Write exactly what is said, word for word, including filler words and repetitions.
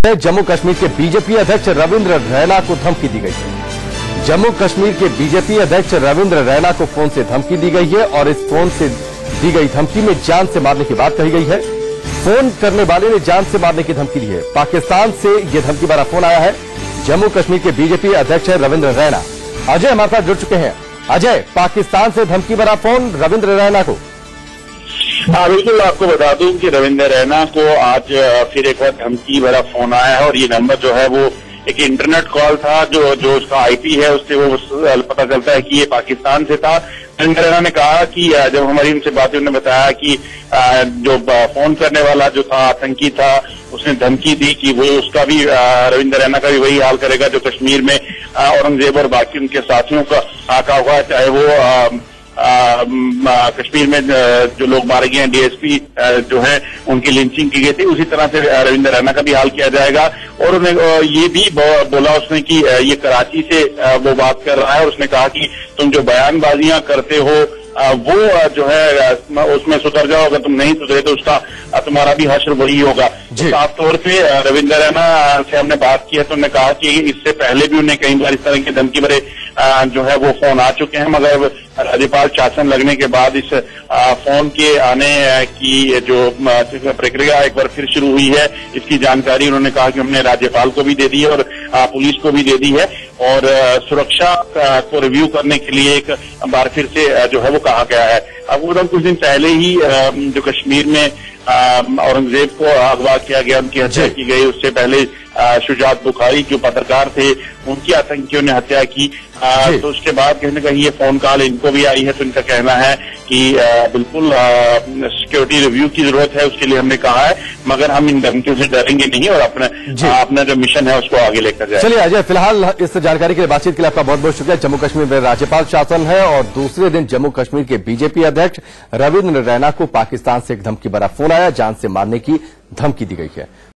जम्मू कश्मीर के बीजेपी अध्यक्ष रविंद्र रैना को धमकी दी गई है। जम्मू कश्मीर के बीजेपी अध्यक्ष रविंद्र रैना को फोन से धमकी दी गई है और इस फोन से दी गई धमकी में जान से मारने की बात कही गई है। फोन करने वाले ने जान से मारने की धमकी दी है। पाकिस्तान से यह धमकी भरा फोन आया है। जम्मू कश्मीर के बीजेपी अध्यक्ष रविंद्र रैना। अजय हमारे साथ जुड़ चुके हैं। अजय, पाकिस्तान से धमकी भरा फोन रविंद्र रैना को। हाँ बिल्कुल, आपको बता दूं कि रविंद्र रैना को आज फिर एक बार धमकी भरा फोन आया है और ये नंबर जो है वो एक इंटरनेट कॉल था, जो जो उसका आईपी है उससे वो पता चलता है कि ये पाकिस्तान से था। रविंद्र रैना ने कहा कि जब हमारी उनसे बात हुई, उन्होंने बताया कि जो फोन करने वाला जो था आतंकी था, उसने धमकी दी कि वो उसका भी रविंद्र रैना का भी वही हाल करेगा जो कश्मीर में औरंगजेब और बाकी उनके साथियों का आका हुआ, चाहे वो कश्मीर में जो लोग मारे गए हैं, डीएसपी जो है उनकी लिंचिंग की गई थी, उसी तरह से रविंद्र रैना का भी हाल किया जाएगा। और उन्हें ये भी बोला उसने कि ये कराची से वो बात कर रहा है और उसने कहा कि तुम जो बयानबाजियां करते हो वो जो है उसमें सुधर जाओ, अगर तुम नहीं सुधरे तो उसका तुम्हारा भी हश्र वही होगा। साफ तौर पे रविंद्र रैना से हमने बात की है तो उन्होंने कहा कि इससे पहले भी उन्हें कई बार इस तरह के धमकी भरे जो है वो फोन आ चुके हैं, मगर राज्यपाल शासन लगने के बाद इस फोन के आने की जो प्रक्रिया एक बार फिर शुरू हुई है, इसकी जानकारी उन्होंने कहा कि हमने राज्यपाल को भी दे दी है और पुलिस को भी दे दी है और सुरक्षा को रिव्यू करने के लिए एक बार फिर से जो है वो कहा गया है। आपको बताऊं, कुछ दिन पहले ही जो कश्मीर में औरंगजेब को अगवा किया गया, उनकी हत्या की गई, उससे पहले शुजात बुखारी जो पत्रकार थे उनकी आतंकियों ने हत्या की, तो उसके बाद कहीं ना कहीं ये फोन कॉल इनको भी आई है। तो इनका कहना है कि बिल्कुल सिक्योरिटी रिव्यू की जरूरत है, उसके लिए हमने कहा है, मगर हम इन धमकियों से डरेंगे नहीं और अपना अपना जो मिशन है उसको आगे लेकर जाए। चलिए अजय, फिलहाल इस जानकारी के लिए बातचीत के लिए आपका बहुत बहुत शुक्रिया। जम्मू कश्मीर में राज्यपाल शासन है और दूसरे दिन जम्मू कश्मीर के बीजेपी अध्यक्ष रविंद्र रैना को पाकिस्तान से एक धमकी भरा फोन आया, जान से मारने की धमकी दी गई है।